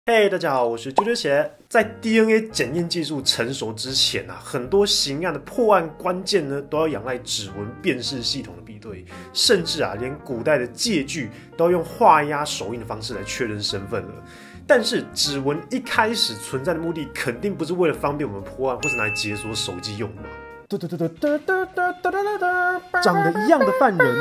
嘿，大家好，我是啾啾鞋。在 DNA 检验技术成熟之前啊，很多刑案的破案关键呢，都要仰赖指纹辨识系统的比对，甚至啊，连古代的借据都要用画押手印的方式来确认身份了。但是指纹一开始存在的目的，肯定不是为了方便我们破案，或是拿来解锁手机用的嘛。长得一样的犯人。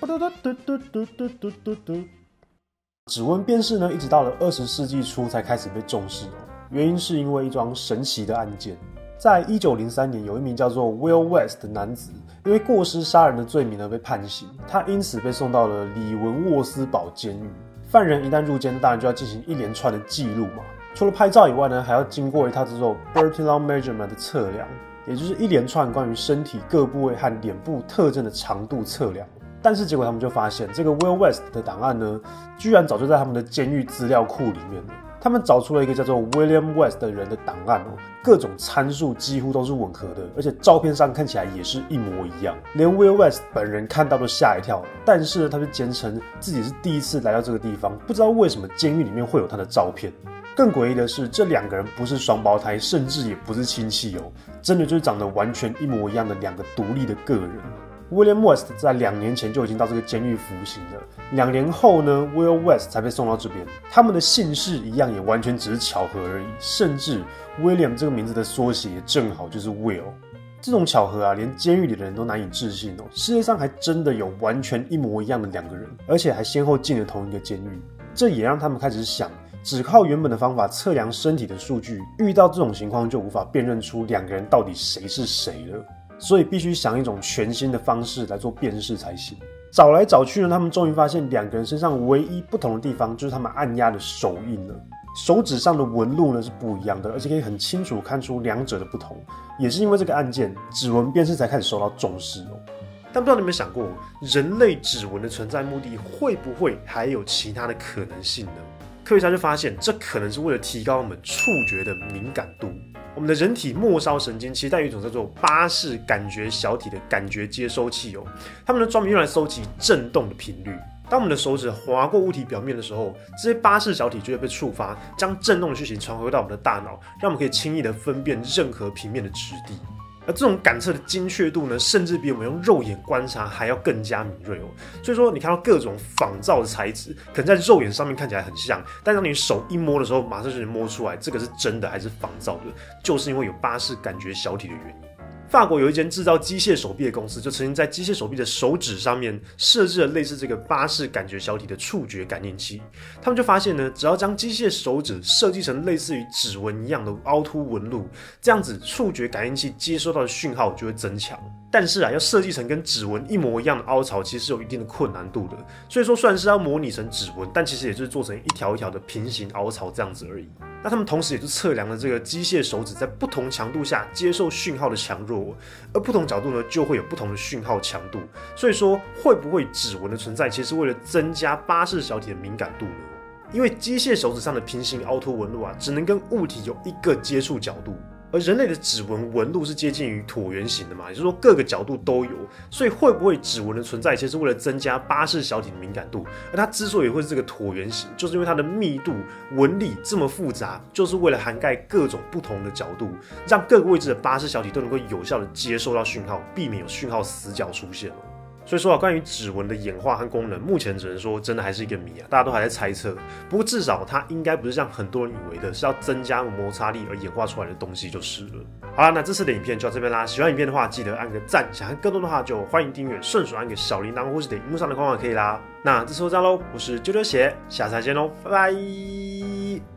指纹辨识呢，一直到了20世纪初才开始被重视哦。原因是因为一桩神奇的案件，在1903年，有一名叫做 Will West 的男子，因为过失杀人的罪名而被判刑，他因此被送到了里文沃斯堡监狱。犯人一旦入监，当然就要进行一连串的记录嘛。除了拍照以外呢，还要经过一套叫做 Bertillon Measurement 的测量，也就是一连串关于身体各部位和脸部特征的长度测量。但是结果他们就发现，这个 Will West 的档案呢，居然早就在他们的监狱资料库里面了。他们找出了一个叫做 William West 的人的档案哦，各种参数几乎都是吻合的，而且照片上看起来也是一模一样。连 Will West 本人看到都吓一跳。但是呢，他就坚称自己是第一次来到这个地方，不知道为什么监狱里面会有他的照片。更诡异的是，这两个人不是双胞胎，甚至也不是亲戚哦，真的就是长得完全一模一样的两个独立的个人。William West 在2年前就已经到这个监狱服刑了，2年后呢 ，Will West 才被送到这边。他们的姓氏一样，也完全只是巧合而已。甚至 William 这个名字的缩写也正好就是 Will。这种巧合啊，连监狱里的人都难以置信哦。世界上还真的有完全一模一样的两个人，而且还先后进了同一个监狱。这也让他们开始想，只靠原本的方法测量身体的数据，遇到这种情况就无法辨认出两个人到底谁是谁了。所以必须想一种全新的方式来做辨识才行。找来找去呢，他们终于发现两个人身上唯一不同的地方就是他们按压的手印了。手指上的纹路呢是不一样的，而且可以很清楚看出两者的不同。也是因为这个案件，指纹辨识才开始受到重视哦。但不知道你有没有想过，人类指纹的存在目的会不会还有其他的可能性呢？科学家就发现，这可能是为了提高我们触觉的敏感度。我们的人体末梢神经其实带有一种叫做巴氏感觉小体的感觉接收器哦，它们呢专门用来收集振动的频率。当我们的手指划过物体表面的时候，这些巴氏小体就会被触发，将振动的讯息传回到我们的大脑，让我们可以轻易的分辨任何平面的质地。而这种感测的精确度呢，甚至比我们用肉眼观察还要更加敏锐哦。所以说，你看到各种仿造的材质，可能在肉眼上面看起来很像，但当你手一摸的时候，马上就能摸出来这个是真的还是仿造的，就是因为有巴氏感觉小体的原因。法国有一间制造机械手臂的公司，就曾经在机械手臂的手指上面设置了类似这个巴氏感觉小体的触觉感应器。他们就发现呢，只要将机械手指设计成类似于指纹一样的凹凸纹路，这样子触觉感应器接收到的讯号就会增强。但是啊，要设计成跟指纹一模一样的凹槽，其实是有一定的困难度的。所以说，虽然是要模拟成指纹，但其实也就是做成一条一条的平行凹槽这样子而已。那他们同时也就测量了这个机械手指在不同强度下接受讯号的强弱，而不同角度呢就会有不同的讯号强度。所以说，会不会指纹的存在，其实是为了增加巴氏小体的敏感度呢？因为机械手指上的平行凹凸纹路啊，只能跟物体有一个接触角度。而人类的指纹纹路是接近于椭圆形的嘛，也就是说各个角度都有，所以会不会指纹的存在其实是为了增加巴氏小体的敏感度？而它之所以会是这个椭圆形，就是因为它的密度纹理这么复杂，就是为了涵盖各种不同的角度，让各个位置的巴氏小体都能够有效的接收到讯号，避免有讯号死角出现。所以说啊，关于指纹的演化和功能，目前只能说真的还是一个谜啊，大家都还在猜测。不过至少它应该不是像很多人以为的是要增加摩擦力而演化出来的东西就是了。好啦，那这次的影片就到这边啦。喜欢影片的话，记得按个赞，想看更多的话就欢迎订阅，顺手按个小铃铛或是点荧幕上的框也可以啦。那这次就这样喽，我是啾啾鞋，下次再见喽，拜拜。